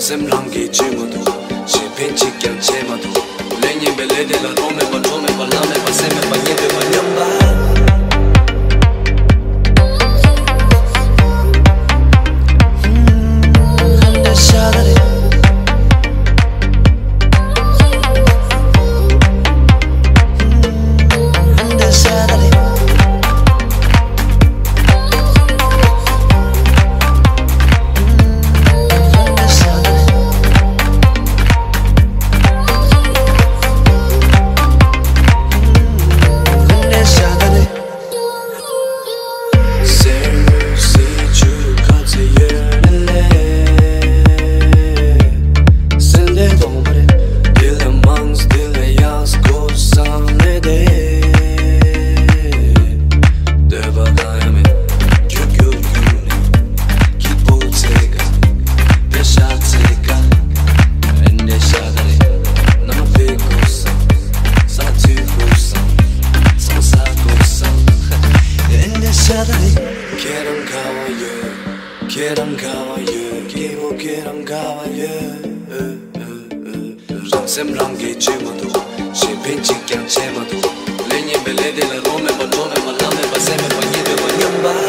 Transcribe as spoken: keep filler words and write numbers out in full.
Sem rangi chimodu, she pinchi kya chemadu. Lenye bele de la rome ba tome ba lame ba seme ba nyebe ba nyamba. Quieren caballo, quieren caballo, quiero quieren caballo. Sem rangi chimodu, she pinchi kya chemadu. Lenye bele de la rome ba tome ba lame ba seme ba nyebe ba nyamba.